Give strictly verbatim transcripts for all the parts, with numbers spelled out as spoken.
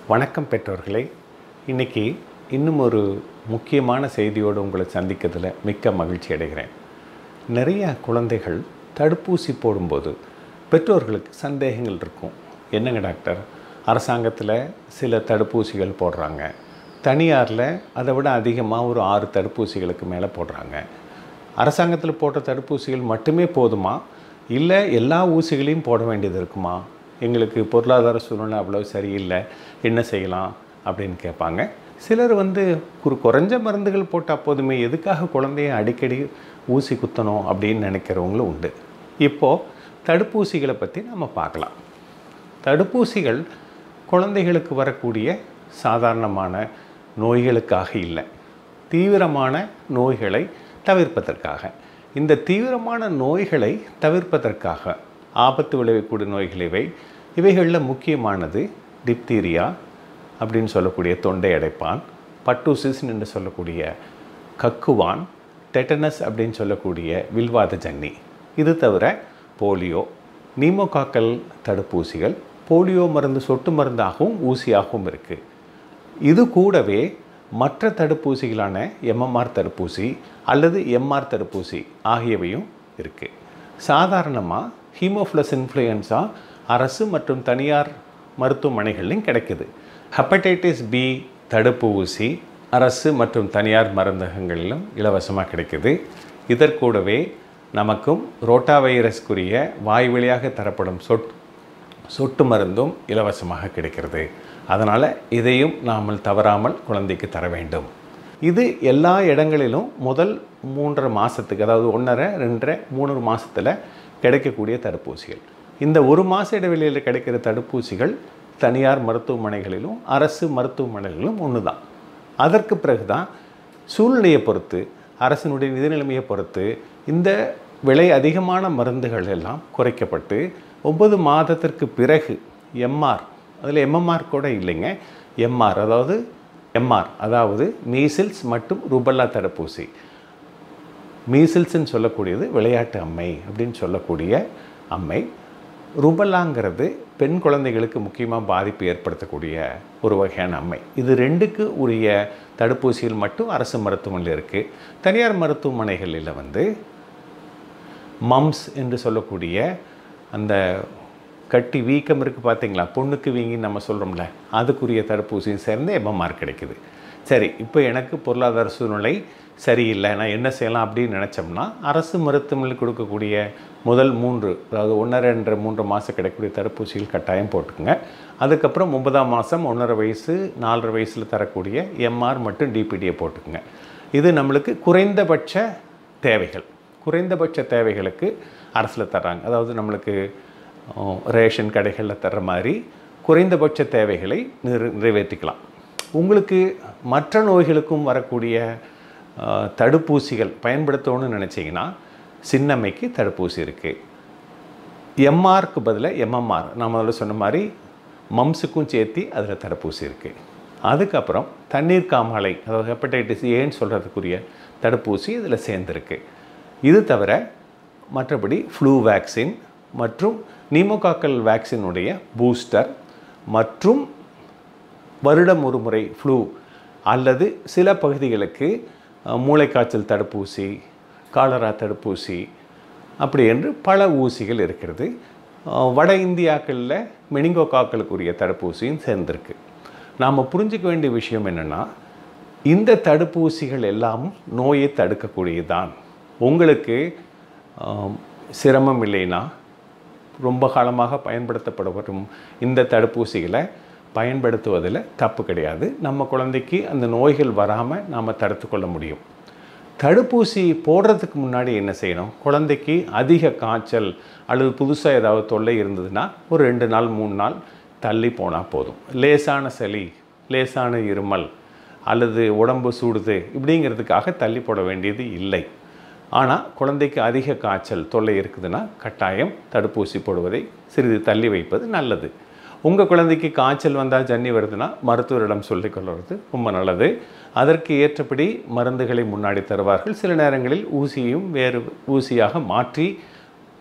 வணக்கம் பெற்றோர்களே. இன்றைக்கி இன்னும் ஒரு முக்கியமான செய்தியோடு உங்களை சந்திக்கிறதுல மிக்க மகிழ்ச்சி அடைகிறேன். நிறைய குழந்தைகள் தடுப்பூசி போடும்போது பெற்றோர்களுக்கு சந்தேகங்கள் இருக்கும். என்னங்க டாக்டர், அரசாங்கத்தில் சில தடுப்பூசிகள் போடுறாங்க, தனியாரில் அதை விட அதிகமாக ஒரு ஆறு தடுப்பூசிகளுக்கு மேலே போடுறாங்க. அரசாங்கத்தில் போட்ட தடுப்பூசிகள் மட்டுமே போதுமா, இல்லை எல்லா ஊசிகளையும் போட வேண்டியது இருக்குமா? எங்களுக்கு பொருளாதார சூழ்நிலை அவ்வளோ சரியில்லை, என்ன செய்யலாம் அப்படின்னு கேட்பாங்க. சிலர் வந்து ஒரு குறைஞ்ச மருந்துகள் போட்டால் போதுமே, எதுக்காக குழந்தைய அடிக்கடி ஊசி குத்தணும் அப்படின்னு நினைக்கிறவங்களும் உண்டு. இப்போது தடுப்பூசிகளை பற்றி நம்ம பார்க்கலாம். தடுப்பூசிகள் குழந்தைகளுக்கு வரக்கூடிய சாதாரணமான நோய்களுக்காக இல்லை, தீவிரமான நோய்களை தவிர்ப்பதற்காக. இந்த தீவிரமான நோய்களை தவிர்ப்பதற்காக ஆபத்து விளைவிக்கூடிய நோய்கள் இவை. இவைகளில் முக்கியமானது டிப்தீரியா அப்படின்னு சொல்லக்கூடிய தொண்டை அடைப்பான், பட்டூசிஸ் என்று சொல்லக்கூடிய கக்குவான், டெட்டனஸ் அப்படின்னு சொல்லக்கூடிய வில்வாத ஜன்னி. இது தவிர போலியோ, நீமோகாக்கல் தடுப்பூசிகள், போலியோ மருந்து சொட்டு மருந்தாகவும் ஊசியாகவும் இருக்குது. இது கூடவே மற்ற தடுப்பூசிகளான எம்எம்ஆர் தடுப்பூசி அல்லது எம்ஆர் தடுப்பூசி ஆகியவையும் இருக்குது. சாதாரணமாக ஹீமோஃபிலஸ் இன்ஃப்ளூயன்ஸா அரசு மற்றும் தனியார் மருத்துவமனைகளிலும் கிடைக்குது. ஹெப்படைட்டிஸ் பி தடுப்பு ஊசி அரசு மற்றும் தனியார் மருந்தகங்களிலும் இலவசமாக கிடைக்குது. இதற்கூடவே நமக்கும் ரோட்டா வைரஸ்க்குரிய வாய் வழியாக தரப்படும் சொட் சொட்டு மருந்தும் இலவசமாக கிடைக்கிறது. அதனால் இதையும் நாம் தவறாமல் குழந்தைக்கு தர வேண்டும். இது எல்லா இடங்களிலும் முதல் மூன்றரை மாதத்துக்கு, அதாவது ஒன்றரை ரெண்டரை மூணு மாதத்தில் கிடைக்கக்கூடிய தடுப்பூசிகள். இந்த ஒரு மாத இடைவெளியில் கிடைக்கிற தடுப்பூசிகள் தனியார் மருத்துவமனைகளிலும் அரசு மருத்துவமனைகளிலும் ஒன்று தான். அதற்கு பிறகு தான் சூழ்நிலையை பொறுத்து, அரசினுடைய நிதி நிலைமையை பொறுத்து இந்த விலை அதிகமான மருந்துகள் எல்லாம் குறைக்கப்பட்டு ஒன்பது மாதத்திற்கு பிறகு எம்ஆர், அதில் எம்எம்ஆர் கூட இல்லைங்க, எம்ஆர் அதாவது எம்ஆர் அதாவது மீசில்ஸ் மற்றும் ருபல்லா தடுப்பூசி. மீசில்ஸ்ன்னு சொல்லக்கூடியது விளையாட்டு அம்மை அப்படின்னு சொல்லக்கூடிய அம்மை. ருபல்லாங்கிறது பெண் குழந்தைகளுக்கு முக்கியமாக பாதிப்பு ஏற்படுத்தக்கூடிய ஒரு வகையான அம்மை. இது ரெண்டுக்கு உரிய தடுப்பூசிகள் மட்டும் அரசு மருத்துவமனையில் இருக்குது. தனியார் மருத்துவமனைகளில் வந்து மம்ஸ் என்று சொல்லக்கூடிய அந்த கட்டி வீக்கம் இருக்குது பார்த்தீங்களா, பொண்ணுக்கு வீங்கின்னு நம்ம சொல்கிறோம்ல, அதுக்குரிய தடுப்பூசியும் சேர்ந்து எம்எம்ஆர் கிடைக்குது. சரி, இப்போ எனக்கு பொருளாதார சூழ்நிலை சரியில்லை, நான் என்ன செய்யலாம் அப்படின்னு நினச்சோம்னா அரசு மருத்துவமனையில் கொடுக்கக்கூடிய முதல் மூன்று, அதாவது ஒன்றரை ரெண்டரை மூன்று மாதம் கிடைக்கக்கூடிய தடுப்பூசிகள் கட்டாயம் போட்டுக்குங்க. அதுக்கப்புறம் ஒன்பதாம் மாதம் ஒன்றரை வயசு நாலரை வயசில் தரக்கூடிய எம்ஆர் மற்றும் டிபிடியை போட்டுக்குங்க. இது நம்மளுக்கு குறைந்தபட்ச தேவைகள். குறைந்தபட்ச தேவைகளுக்கு அரசில் தர்றாங்க. அதாவது நம்மளுக்கு ரேஷன் கடைகளில் தர்ற மாதிரி குறைந்தபட்ச தேவைகளை நிறை நிறைவேற்றிக்கலாம். உங்களுக்கு மற்ற நோய்களுக்கும் வரக்கூடிய தடுப்பூசிகள் பயன்படுத்தணும்னு நினச்சிங்கன்னா சின்னம்மைக்கு தடுப்பூசி இருக்குது. எம்ஆருக்கு பதிலாக எம்எம்ஆர், நான் முதல்ல சொன்ன மாதிரி மம்ஸுக்கும் சேர்த்து அதில் தடுப்பூசி இருக்குது. அதுக்கப்புறம் தண்ணீர் காமாலை, அதாவது ஹெப்படைட்டிஸ் ஏன்னு சொல்கிறதுக்குரிய தடுப்பூசி இதில் சேர்ந்துருக்கு. இது தவிர மற்றபடி ஃப்ளூ வேக்சின் மற்றும் நீமோகாக்கல் வேக்சினுடைய பூஸ்டர் மற்றும் வருடம் ஒரு முறை ஃப்ளூ அல்லது சில பகுதிகளுக்கு மூளைக்காய்ச்சல் தடுப்பூசி, காலரா தடுப்பூசி, அப்படி என்று பல ஊசிகள் இருக்கிறது. வட இந்தியாக்களில் மெனிங்கோகாக்கலுக்குரிய தடுப்பூசியும் சேர்ந்திருக்கு. நாம் புரிஞ்சிக்க வேண்டிய விஷயம் என்னென்னா, இந்த தடுப்பூசிகள் எல்லாம் நோயை தடுக்கக்கூடியது தான். உங்களுக்கு சிரமம் இல்லைன்னா ரொம்ப காலமாக பயன்படுத்தப்பட வரும் இந்த தடுப்பூசிகளை பயன்படுத்துவதில் தப்பு கிடையாது. நம்ம குழந்தைக்கு அந்த நோய்கள் வராமல் நாம் தடுத்து கொள்ள முடியும். தடுப்பூசி போடுறதுக்கு முன்னாடி என்ன செய்யணும், குழந்தைக்கு அதிக காய்ச்சல் அல்லது புதுசாக ஏதாவது தொல்லை இருந்ததுன்னா ஒரு ரெண்டு நாள் மூணு நாள் தள்ளி போனால் போதும். லேசான சளி, லேசான இருமல் அல்லது உடம்பு சூடுது இப்படிங்கிறதுக்காக தள்ளி போட வேண்டியது இல்லை. ஆனால் குழந்தைக்கு அதிக காய்ச்சல் தொல்லை இருக்குதுன்னா கட்டாயம் தடுப்பூசி போடுவதை சிறிது தள்ளி வைப்பது நல்லது. உங்கள் குழந்தைக்கு காய்ச்சல் வந்தால் ஜன்னி வருதுன்னா மருத்துவரிடம் சொல்லிக்கொள்வது ரொம்ப நல்லது. அதற்கு ஏற்றபடி மருந்துகளை முன்னாடி தருவார்கள். சில நேரங்களில் ஊசியும் வேறு ஊசியாக மாற்றி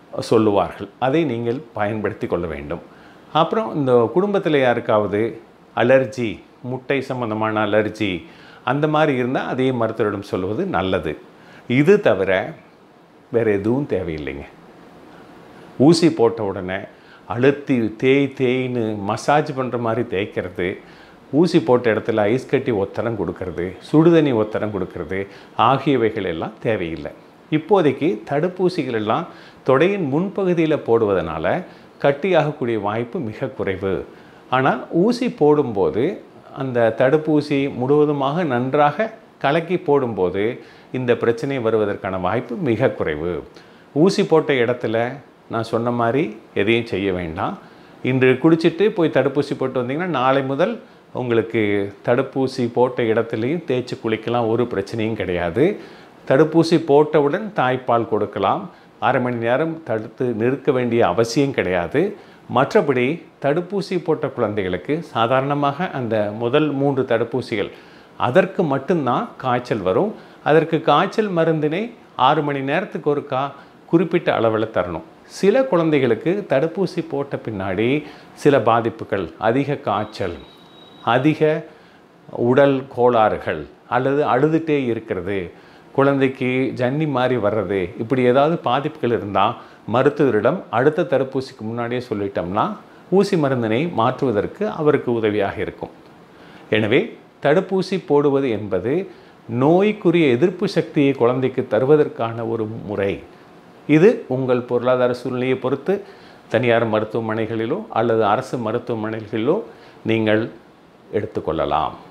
சொல்லுவார்கள். அதை நீங்கள் பயன்படுத்தி கொள்ள வேண்டும். அப்புறம் இந்த குடும்பத்தில் யாருக்காவது அலர்ஜி, முட்டை சம்பந்தமான அலர்ஜி அந்த மாதிரி இருந்தால் அதே மருத்துவரிடம் சொல்வது நல்லது. இது தவிர வேறு எதுவும் தேவையில்லைங்க. ஊசி போட்ட உடனே அழுத்தி தேய் தேய்னு மசாஜ் பண்ணுற மாதிரி தேய்க்கிறது, ஊசி போட்ட இடத்துல ஐஸ் கட்டி ஒத்தடம் கொடுக்கறது, சுடுதண்ணி ஒத்தடம் கொடுக்கறது ஆகியவைகள் எல்லாம் தேவையில்லை. இப்போதைக்கு தடுப்பூசிகள் எல்லாம் தொடையின் முன்பகுதியில் போடுவதனால கட்டியாகக்கூடிய வாய்ப்பு மிக குறைவு. ஆனால் ஊசி போடும்போது அந்த தடுப்பூசி முழுவதுமாக நன்றாக கலக்கி போடும்போது இந்த பிரச்சனை வருவதற்கான வாய்ப்பு மிக குறைவு. ஊசி போட்ட இடத்துல நான் சொன்ன மாதிரி எதையும் செய்ய வேண்டாம். இன்று குடிச்சிட்டு போய் தடுப்பூசி போட்டு வந்தீங்கன்னா நாளை முதல் உங்களுக்கு தடுப்பூசி போட்ட இடத்துலையும் தேய்ச்சி குளிக்கலாம், ஒரு பிரச்சனையும் கிடையாது. தடுப்பூசி போட்டவுடன் தாய்ப்பால் கொடுக்கலாம். அரை மணி நேரம் தடுத்து நிற்க வேண்டிய அவசியம் கிடையாது. மற்றபடி தடுப்பூசி போட்ட குழந்தைகளுக்கு சாதாரணமாக அந்த முதல் மூன்று தடுப்பூசிகள் அதற்கு மட்டும்தான் காய்ச்சல் வரும். அதற்கு காய்ச்சல் மருந்தினை ஆறு மணி நேரத்துக்கு ஒருக்கா குறிப்பிட்ட அளவில் தரணும். சில குழந்தைகளுக்கு தடுப்பூசி போட்ட பின்னாடி சில பாதிப்புகள், அதிக காய்ச்சல், அதிக உடல் கோளாறுகள் அல்லது அழுதுகிட்டே இருக்கிறது, குழந்தைக்கு ஜன்னி மாதிரி வர்றது, இப்படி ஏதாவது பாதிப்புகள் இருந்தால் மருத்துவரிடம் அடுத்த தடுப்பூசிக்கு முன்னாடியே சொல்லிட்டோம்னா ஊசி மருந்தினை மாற்றுவதற்கு அவருக்கு உதவியாக இருக்கும். எனவே தடுப்பூசி போடுவது என்பது நோய்க்குரிய எதிர்ப்பு சக்தியை குழந்தைக்கு தருவதற்கான ஒரு முறை. இது உங்கள் பொருளாதார சூழ்நிலையை பொறுத்து தனியார் மருத்துவமனைகளிலோ அல்லது அரசு மருத்துவமனைகளிலோ நீங்கள் எடுத்துக்கொள்ளலாம்.